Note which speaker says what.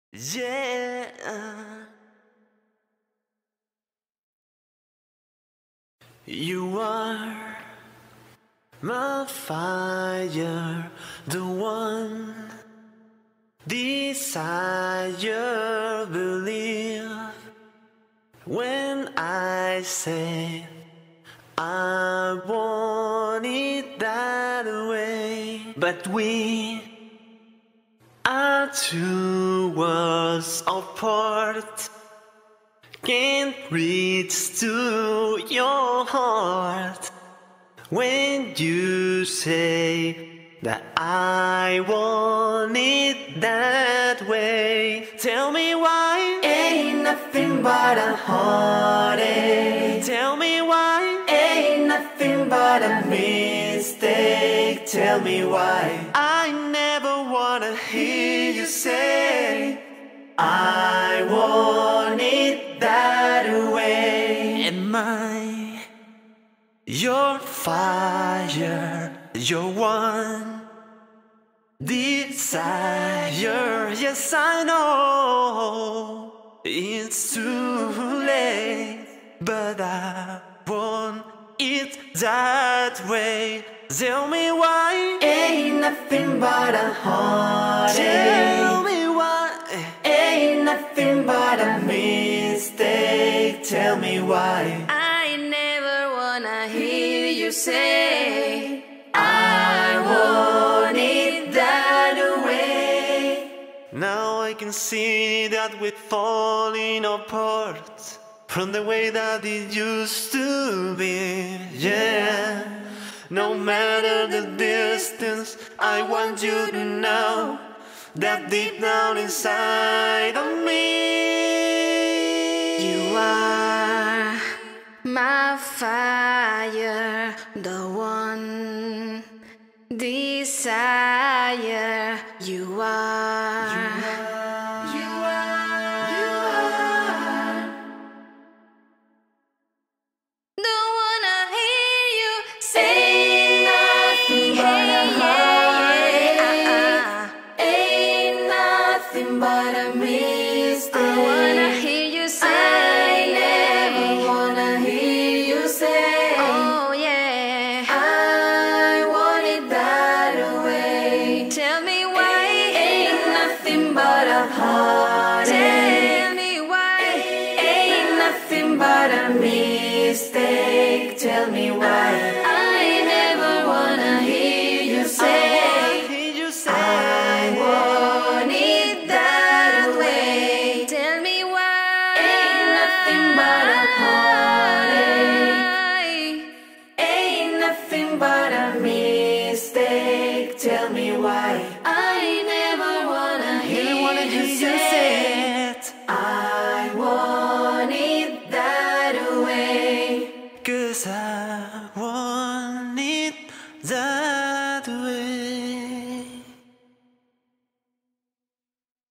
Speaker 1: Yeah. You are my fire, the one desire, believe when I say I want it that way. But we are two worlds apart, can't reach to your heart. When you say that I want it that way, tell me why ain't nothing but a heartache. Tell me why ain't nothing but a mistake. Tell me why I never wanna hear you say I want it that way. Am I your fire, your one desire? Yes, I know it's too late, but I want it that way. Tell me why ain't nothing but a heartache. Tell me why ain't nothing but a mistake. Tell me why
Speaker 2: I never wanna hear you say
Speaker 1: I want it that way. Now I can see that we're falling apart from the way that it used to be. Yeah, no matter the distance, I want you to know that deep down inside of me,
Speaker 2: you are my fire, the one desire. You are. Don't wanna hear you say nothing but a heartache.
Speaker 1: Ain't nothing but a mistake.
Speaker 2: I wanna hear you say.
Speaker 1: I never wanna hear you say.
Speaker 2: Oh yeah,
Speaker 1: I want it that way.
Speaker 2: tell me why
Speaker 1: Ain't nothing but a heartache.
Speaker 2: Tell me why
Speaker 1: Ain't nothing but a mistake. Tell me why
Speaker 2: I never wanna hear you say
Speaker 1: I want it that way.
Speaker 2: Tell me why
Speaker 1: Ain't nothing but a heartache. Ain't nothing but a mistake. Tell me why
Speaker 2: I never wanna hear you say
Speaker 1: it. I want it that way. 'Cause I